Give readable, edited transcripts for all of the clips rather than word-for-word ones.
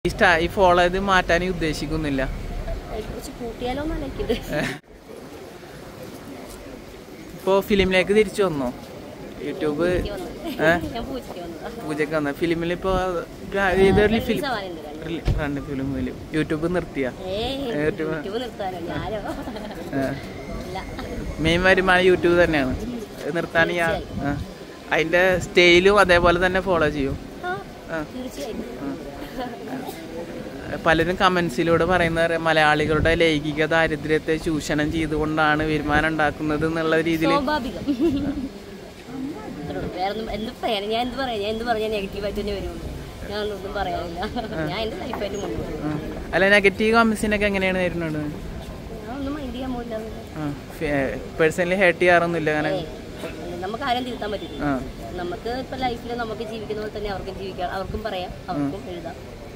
ഈ ഫോളോ ചെയ്ത് മാറ്റാൻ ഉദ്ദേശിക്കുന്നില്ല. ഇപ്പോ ഫിലിമിലേക്ക് തിരിച്ചു വന്നോ? യൂട്യൂബ് പൂജക്ക് വന്ന ഫിലിമിൽ ഇപ്പൊ രണ്ട് ഫിലിമില് യൂട്യൂബ് നിർത്തിയ മെയിൻ വരുമാനം യൂട്യൂബ് തന്നെയാണ്. നിർത്താൻ അതിന്റെ സ്റ്റൈലും അതേപോലെ തന്നെ ഫോളോ ചെയ്യും. പലരും കമന്റ്സിലൂടെ പറയുന്നത് മലയാളികളുടെ ലൈംഗിക ദാരിദ്ര്യത്തെ ചൂഷണം ചെയ്തുകൊണ്ടാണ് വരുമാനം ഉണ്ടാക്കുന്നത് എന്നുള്ള രീതിയിൽ. അല്ല, നെഗറ്റീവ് കമന്റ്സിനൊക്കെ എങ്ങനെയാണ് വരുന്നത്? പേഴ്സണലി ഹേർട്ട് ചെയ്യാറൊന്നുമില്ല. അങ്ങനെ നമുക്ക് ആരും തിരുത്താൻ പറ്റില്ല. നമുക്ക് ഇപ്പൊ ലൈഫിൽ നമുക്ക് ജീവിക്കുന്ന പോലെ തന്നെ അവർക്കും ജീവിക്കാം, അവർക്കും പറയാം, അവർക്കും എഴുതാം.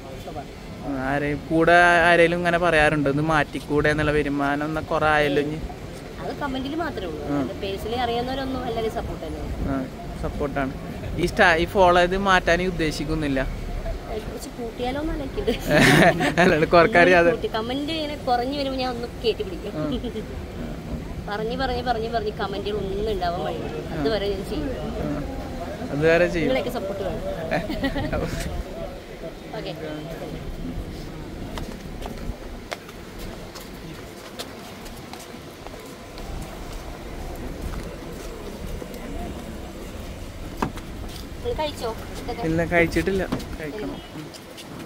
കൂടെ ആരെങ്കിലും ഇങ്ങനെ പറയാറുണ്ടോ ഇത് മാറ്റിക്കൂടെ എന്നുള്ള വരുമാനം എന്നാ കുറെ ആയല്ലോ? അത് കമന്റിൽ മാത്രമേ ഉള്ളൂ. പേഴ്സണലി അറിയുന്നവരൊന്നും എല്ലാവരും സപ്പോർട്ടാണ്. ഈ ഫോളോ ചെയ്ത് മാറ്റാൻ ഉദ്ദേശിക്കുന്നില്ല. കമന്റ് ഇങ്ങനെ കുറഞ്ഞു വരുമ്പോ ഞാൻ ഒന്ന് കേട്ടി പിടിക്കും. പറഞ്ഞ് കമന്റുകൾ ഒന്നും ഉണ്ടാവാൻ വഴിയുള്ളൂ. അതുവരെ ഞാൻ ചെയ്യും. നിങ്ങളൊക്കെ സപ്പോർട്ട് വേണം. ഓക്കെ. ഇല്ല, കഴിച്ചിട്ടില്ല. കഴിക്കണം.